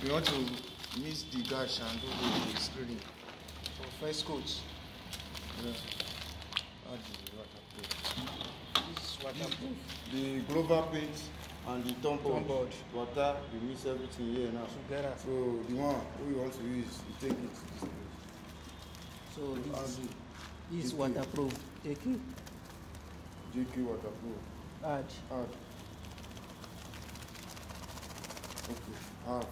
We want to mix the gash and do the screening. So first coat. Yeah. Add the waterproof. This is waterproof. The Glover paint and the thumb board. Water, we mix everything here now. Together. So the one we want to use, you take it. So this is waterproof. Take it. JQ waterproof. Add. Okay, half.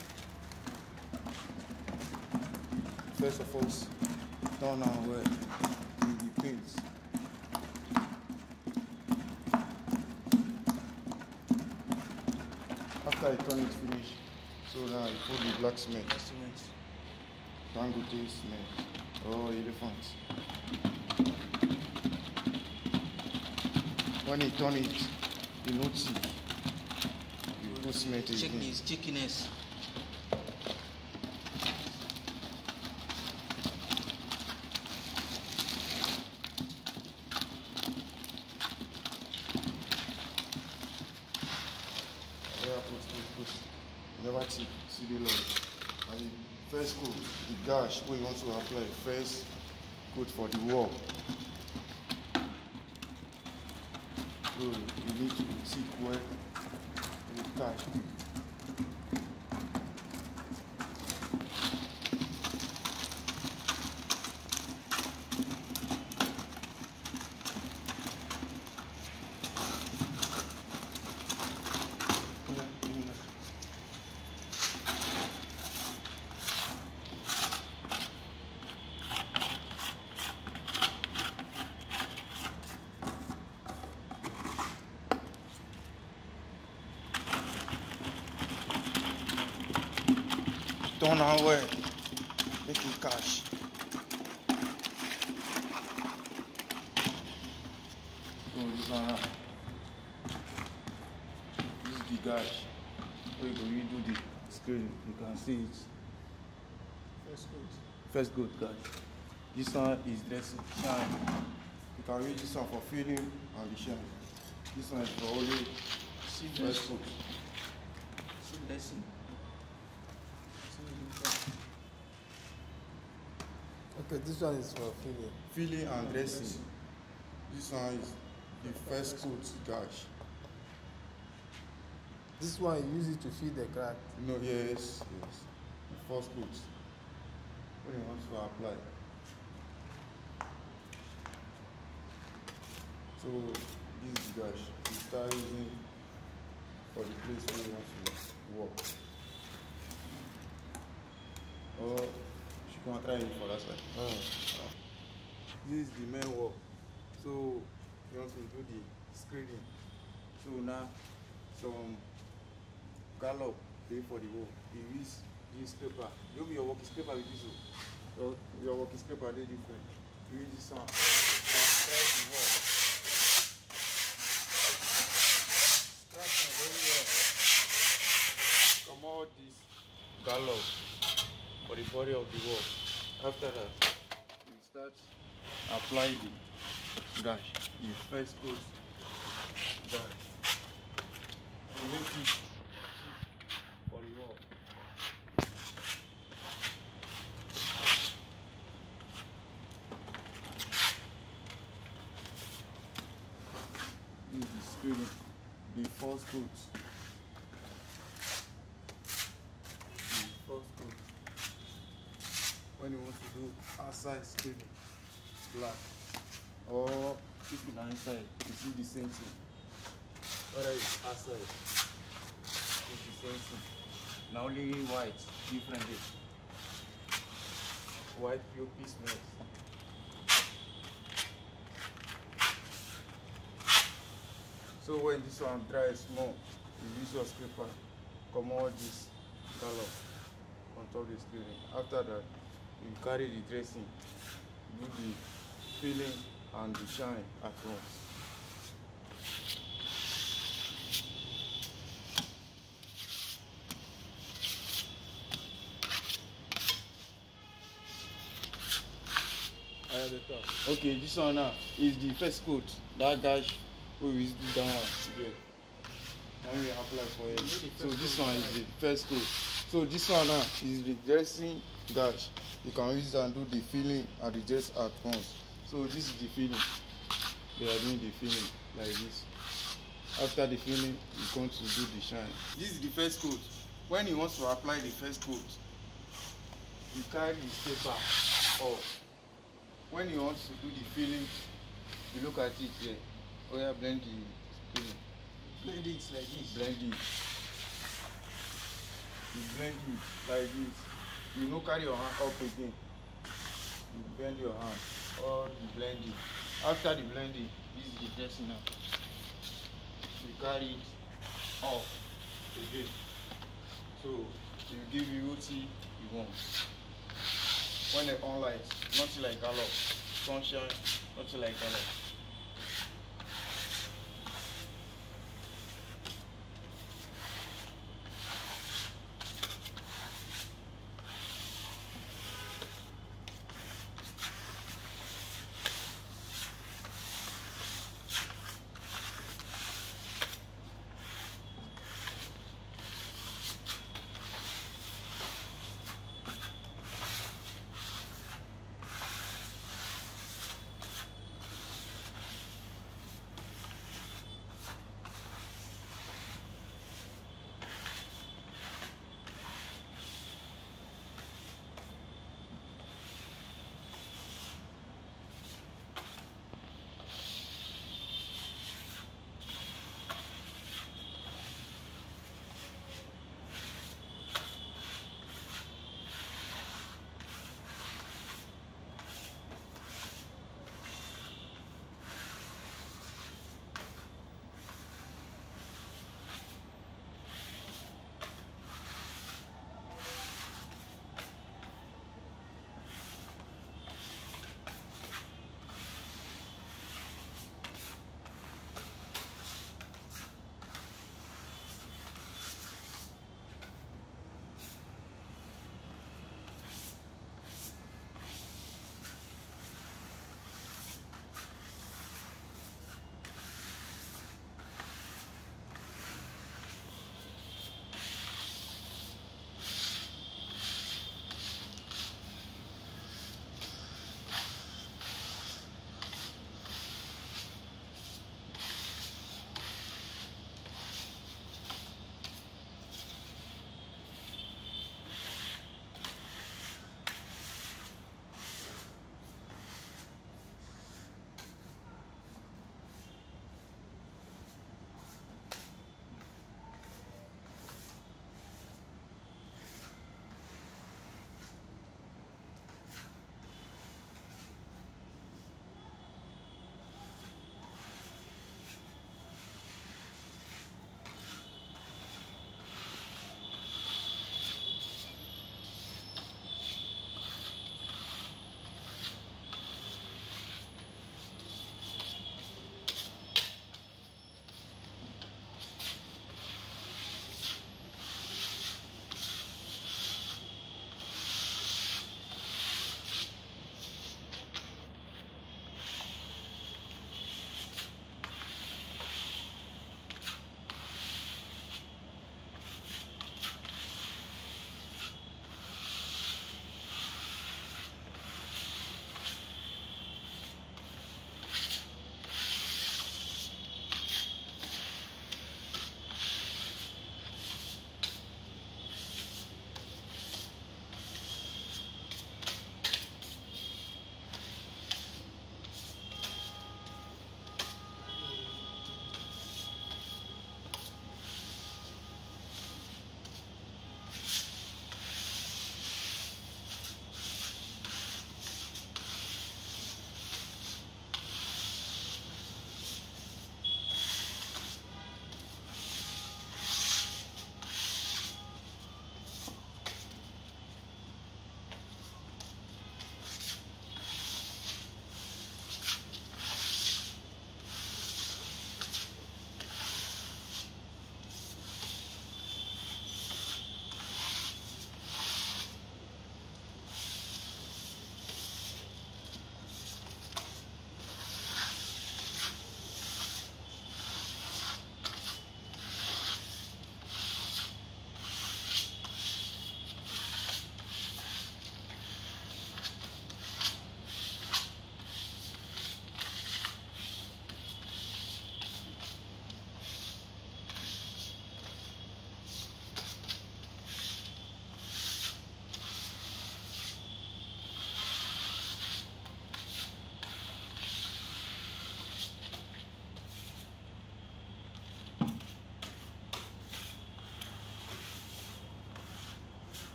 First of all, turn on where the paint. After you turn it finish, so now you put the black cement. Dangote cement. Oh, elephant. When you turn it, you notice you put cement again. Check this stickiness. Put. Never see the line. And the first coat, the gash, we want to apply first coat for the wall. So you need to see where the gash. Turn on where? Make it cash. So this one now. This is the gash. Where you do the screen, you can see it. First coat gash. This one is dressing shine. You can use this one for filling and the shine. This one is for only first coat. See dressing. Okay, this one is for filling. Filling and dressing. This one is the first coat gash. This one you use it to fill the crack. No, yes. The first coat. When you want to apply. So this is the gash. You start using for the place where you want to work. Or you can try it for that side. This is the main work. So you want to do the screening. So now some gallop pay for the wall. You use this paper. You have your working paper with this one. Your working paper they different. You use this one. Scratch the wall. Scratch it very well. Come out this gallop for the body of the wall. After that, you start apply the gash. The first coat gash. You make it for the wall. This is the screening. The first coat. When you want to do outside screening, black, or if you are inside, you see the same thing. Whether it's outside, it's the same thing. Now only white, differently. White p.o.p. smells. So when this one dries small, you use your scraper, come out this color on top of the screening. After that, you carry the dressing, do the filling and the shine at once. Okay, this one now is the first coat. That gash we will do that one. Yeah. Now we apply for it. So this one is the first coat. So this one now is the dressing gash. You can use it and do the filling and the dress at once. So this is the filling. They are doing the filling like this. After the filling, you come to do the shine. This is the first coat. When you want to apply the first coat, you carry the paper off. When you want to do the filling, you look at it here. Oh yeah, blend the filling. Blend it like this. Blend it. You blend it like this. You no carry your hand up again. You bend your hand or the blending. After the blending, this is the dressing now. You carry it off again. So it will give you what you want. When they on light, nothing like gallop. Sunshine, nothing like gallop.